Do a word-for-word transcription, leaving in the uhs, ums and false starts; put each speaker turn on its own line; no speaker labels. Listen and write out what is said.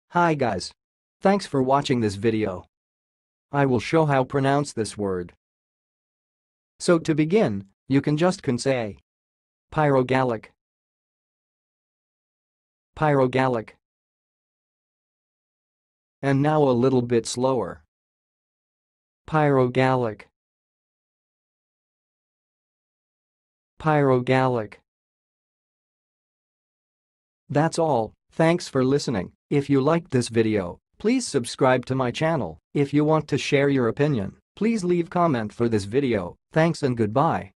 Hi guys. Thanks for watching this video. I will show how pronounce this word. So to begin, you can just can say Pyrogallic. Pyrogallic. And now a little bit slower. Pyrogallic. Pyrogallic. That's all. Thanks for listening. If you liked this video, please subscribe to my channel. If you want to share your opinion, please leave comment for this video. Thanks and goodbye.